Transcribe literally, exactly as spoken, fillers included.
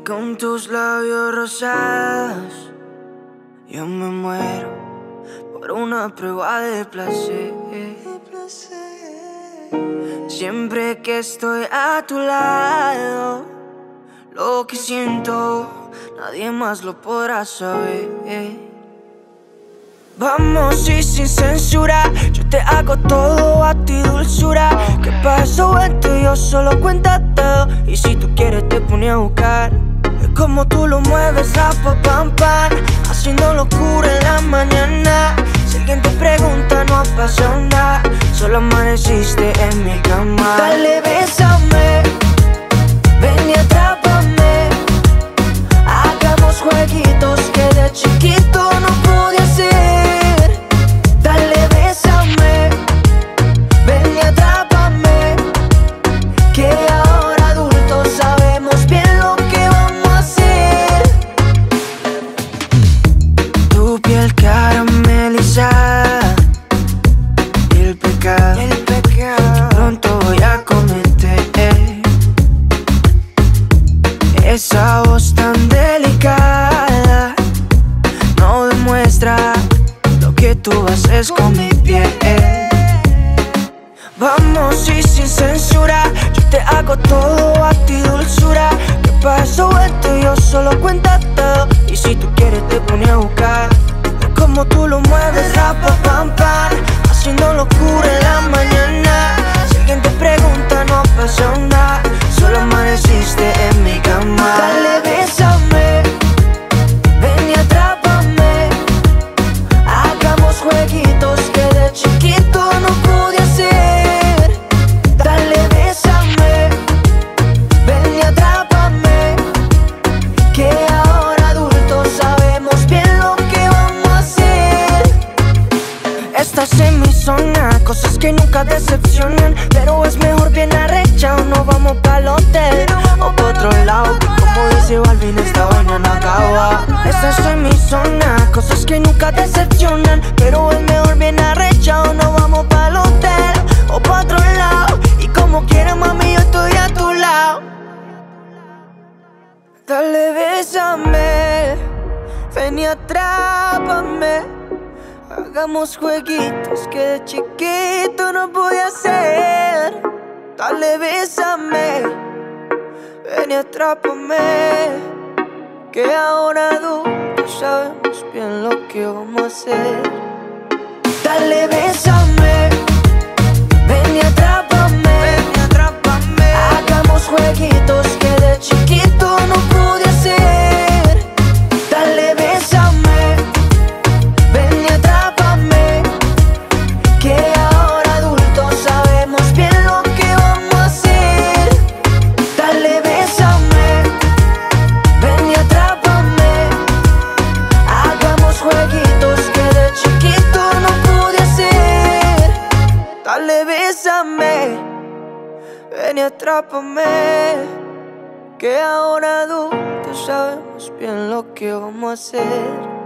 Con tus labios rosados yo me muero por una prueba de placer. Siempre que estoy a tu lado, lo que siento nadie más lo podrá saber. Vamos y sin censura, yo te hago todo a ti, dulzura. Que para eso esto yo solo cuenta todo. Y si tú quieres te pone a buscar. Es como tú lo mueves, rapa, pam, pam, haciendo locura en la mañana. Si alguien te pregunta no ha pasado nada, solo amaneciste en mi cama. Dale, bésame, ven y atrápame. Hagamos jueguitos que de chiquito no pude hacer. Dale, bésame, ven y atrápame. Que ahora adultos sabemos bien lo que vamos a hacer. Tu piel caramelizada y el pecado, el pecado que pronto voy a cometer. Esa voz tan delicada no demuestra lo que tú haces con mi piel. Vamos y sin censura, yo te hago todo a ti, dulzura. Que para eso esto yo solo cuenta todo. Y si tú quieres te pone a buscar. Es como tú lo mueves, rapa, pam, pam, haciendo locura en la mañana. Si alguien te pregunta no ha pasado nada, solo amaneciste en mi cama. Dale, bésame, ven y atrápame. Hagamos jueguitos que de chiquito no pude hacer. Dale, bésame, ven y atrápame. Que ahora adultos sabemos bien lo que vamos a hacer. Estás en mi zona, cosas que nunca decepcionan. Pero es mejor bien arrechado, no vamos pa'l hotel o pa' otro lado. Como dice Balvin, esta vaina no acaba. Estás en mi zona, cosas que nunca decepcionan. Pero es mejor bien arrechado, no vamos pa'l hotel o pa' otro lado. Y como quieras, mami, yo estoy a tu lado. Dale, bésame, ven y atrápame. Hagamos jueguitos que de chiquito no pude hacer. Dale, bésame, ven y atrápame. Que ahora adultos sabemos bien lo que vamos a hacer. Dale, bésame, ven y atrápame. Ven y atrápame. Hagamos jueguitos que de chiquito no pude hacer. Dale, bésame, ven y atrápame. Que ahora adultos sabemos bien lo que vamos a hacer. Dale, bésame, ven y atrápame. Hagamos jueguitos que de chiquito no pude hacer. Dale, bésame, ven y atrápame. Que ahora adultos sabemos bien lo que vamos a hacer.